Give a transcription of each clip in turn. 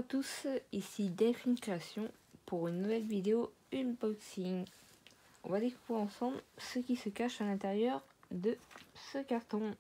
tous, ici Delphine Création pour une nouvelle vidéo unboxing. On va découvrir ensemble ce qui se cache à l'intérieur de ce carton.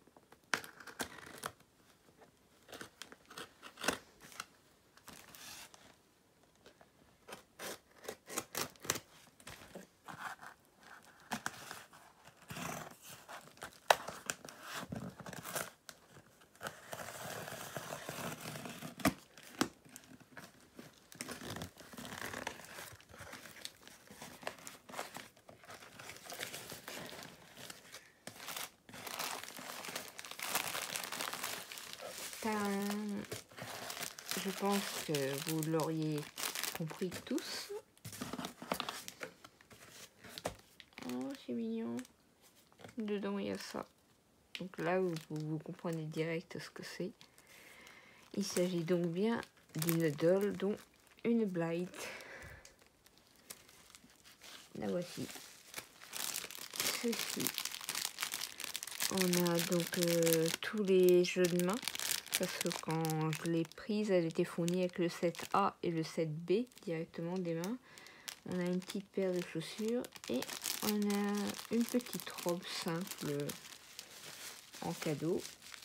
Je pense que vous l'auriez compris tous. Oh, c'est mignon. Dedans, il y a ça. Donc là, vous comprenez direct ce que c'est. Il s'agit donc bien d'une doll, dont une Blight. La voici. Ceci. On a donc tous les jeux de main. Parce que quand je l'ai prise, elle était fournie avec le set A et le set B directement des mains. On a une petite paire de chaussures et on a une petite robe simple en cadeau.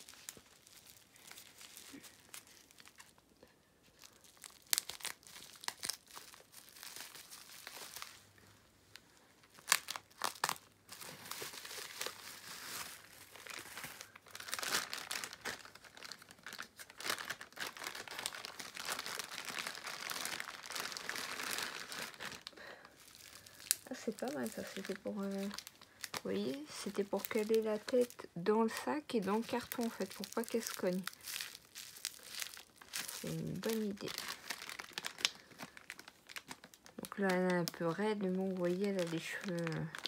C'est pas mal ça, c'était pour vous voyez, c'était pour caler la tête dans le sac et dans le carton en fait, pour pas qu'elle se cogne. C'est une bonne idée. Donc là elle est un peu raide, mais bon, vous voyez, elle a les cheveux.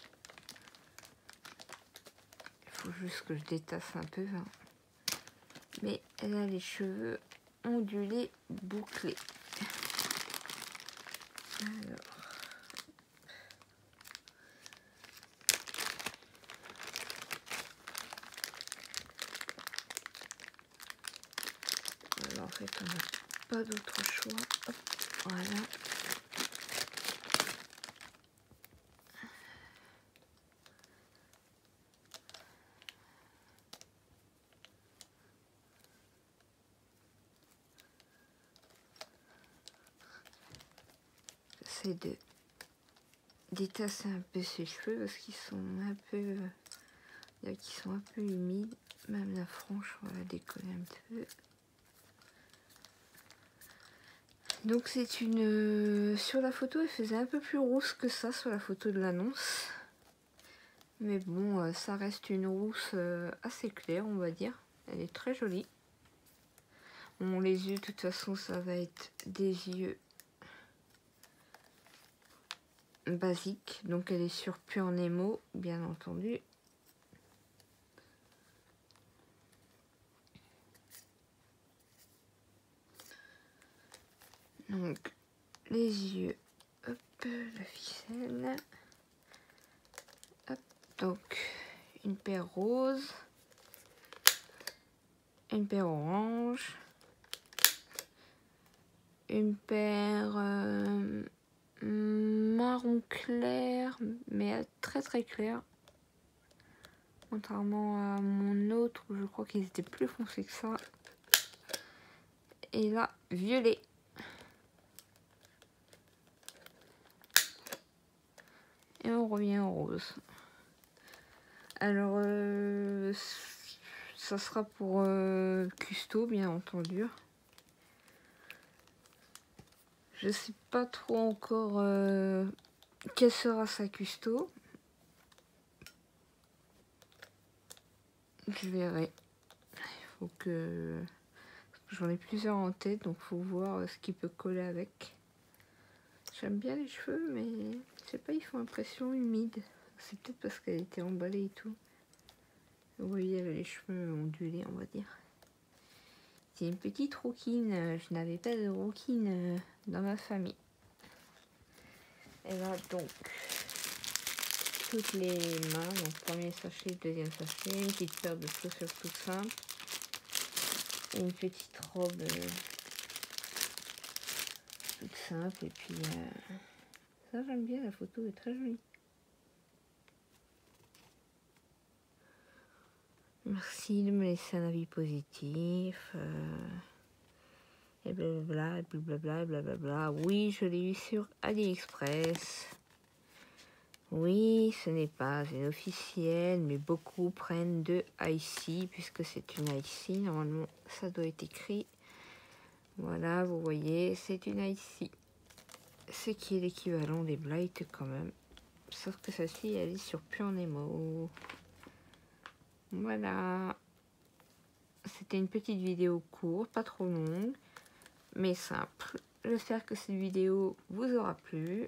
Il faut juste que je détasse un peu, hein. Mais elle a les cheveux ondulés, bouclés. Alors. En fait, on n'a pas d'autre choix. Hop, voilà. J'essaie de détasser un peu ses cheveux parce qu'ils sont un peu, humides. Même la frange, on va la décoller un peu. Donc c'est une... Sur la photo, elle faisait un peu plus rousse que ça, sur la photo de l'annonce. Mais bon, ça reste une rousse assez claire, on va dire. Elle est très jolie. Bon, les yeux, de toute façon, ça va être des yeux basiques. Donc elle est sur Pure Nemo, bien entendu. Donc les yeux, hop, la ficelle. Hop, donc une paire rose, une paire orange, une paire marron clair, mais très très clair. Contrairement à mon autre, où je crois qu'ils étaient plus foncés que ça. Et là, violet. Et on revient au rose. Alors, ça sera pour custo, bien entendu. Je sais pas trop encore quelle sera sa custo. Je verrai. Il faut que... J'en ai plusieurs en tête, donc faut voir ce qui peut coller avec. J'aime bien les cheveux, mais je sais pas, ils font impression humide. C'est peut-être parce qu'elle était emballée et tout. Vous voyez, elle a les cheveux ondulés, on va dire. C'est une petite rouquine. Je n'avais pas de rouquine dans ma famille. Elle a donc toutes les mains. Donc premier sachet, deuxième sachet, une petite paire de chaussures toute simple. Une petite robe toute simple. Et puis, ça j'aime bien, la photo est très jolie. Merci de me laisser un avis positif. Et blablabla, et blablabla, et blablabla. Oui, je l'ai eu sur AliExpress. Oui, ce n'est pas une officielle, mais beaucoup prennent de IC, puisque c'est une IC. Normalement, ça doit être écrit. Voilà, vous voyez, c'est une IC. Ce qui est l'équivalent des Blight quand même. Sauf que celle-ci, elle est sur Pure Nemo. Voilà. C'était une petite vidéo courte, pas trop longue, mais simple. J'espère que cette vidéo vous aura plu.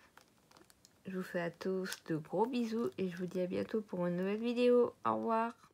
Je vous fais à tous de gros bisous et je vous dis à bientôt pour une nouvelle vidéo. Au revoir.